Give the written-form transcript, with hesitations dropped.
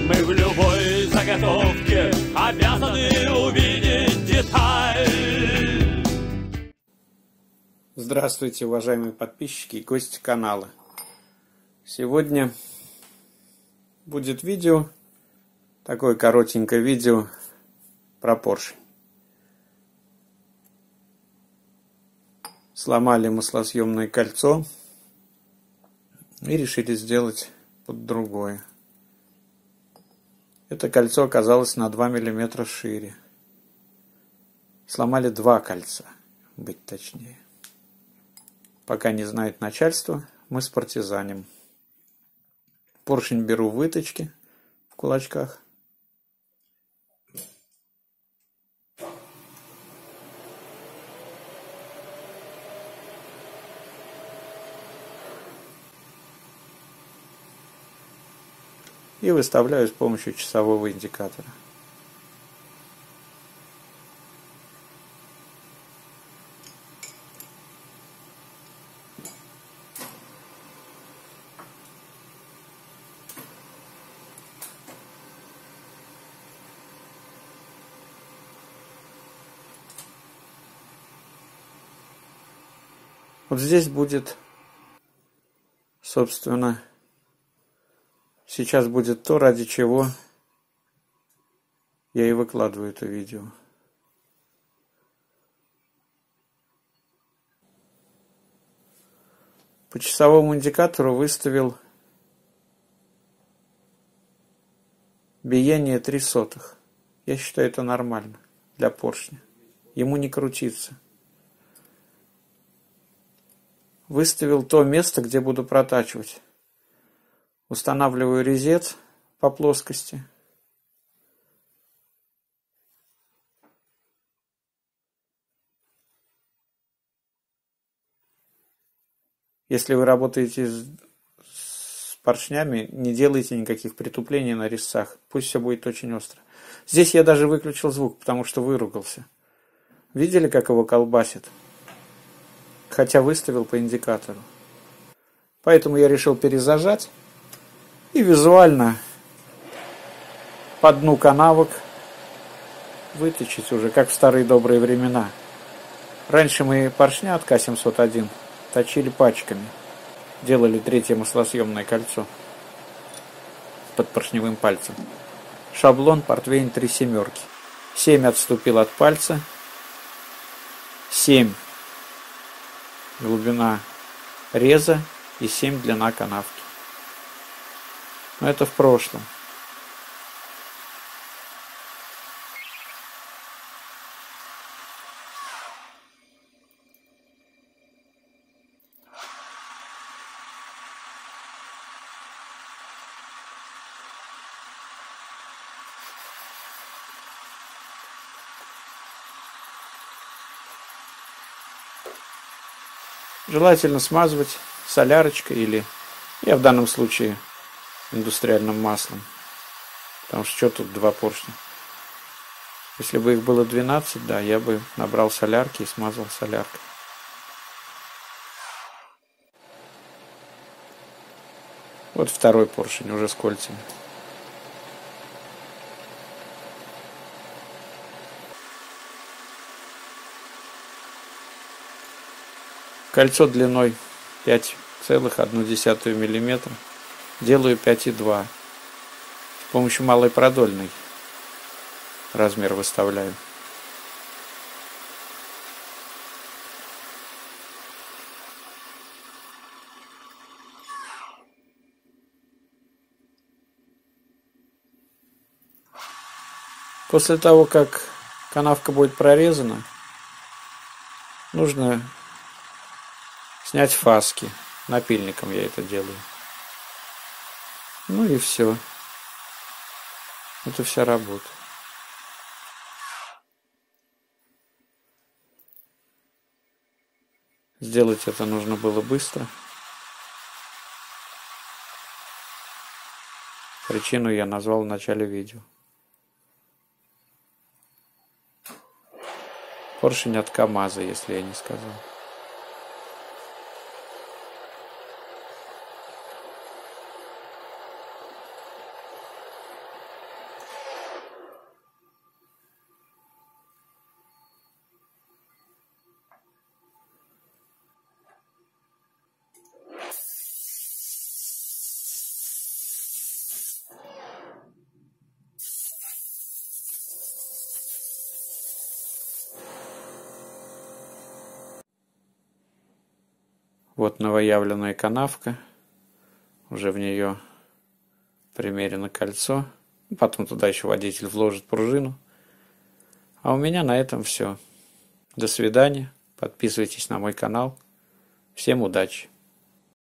Мы в любой заготовке обязаны увидеть деталь. Здравствуйте, уважаемые подписчики и гости канала. Сегодня будет видео, такое коротенькое видео про поршень. Сломали маслосъемное кольцо и решили сделать под другое. Это кольцо оказалось на 2 мм шире. Сломали 2 кольца, быть точнее. Пока не знает начальство, мы спартизаним. Поршень беру в выточке в кулачках. И выставляю с помощью часового индикатора. Вот здесь будет, собственно, сейчас будет то, ради чего я и выкладываю это видео. По часовому индикатору выставил биение 0,03. Я считаю, это нормально для поршня. Ему не крутиться. Выставил то место, где буду протачивать. Устанавливаю резец по плоскости. Если вы работаете с поршнями, не делайте никаких притуплений на резцах. Пусть все будет очень остро. Здесь я даже выключил звук, потому что выругался. Видели, как его колбасит? Хотя выставил по индикатору. Поэтому я решил перезажать и визуально по дну канавок выточить уже, как в старые добрые времена. Раньше мы поршня от К701 точили пачками. Делали 3-е маслосъемное кольцо под поршневым пальцем. Шаблон портвейн 3 семерки. 7 отступил от пальца. 7 глубина реза и 7 длина канавки. Но это в прошлом. Желательно смазывать солярочкой или, я в данном случае, индустриальным маслом. Потому что тут 2 поршня. Если бы их было 12, да, я бы набрал солярки и смазал соляркой. Вот второй поршень уже с кольцами. Кольцо длиной 5,1 мм. Делаю 5,2. С помощью малой продольной размер выставляю. После того, как канавка будет прорезана, нужно снять фаски. Напильником я это делаю. Ну и все. Это вся работа. Сделать это нужно было быстро. Причину я назвал в начале видео. Поршень от КамАЗа, если я не сказал. Вот новоявленная канавка. Уже в нее примерено кольцо. Потом туда еще водитель вложит пружину. А у меня на этом все. До свидания. Подписывайтесь на мой канал. Всем удачи!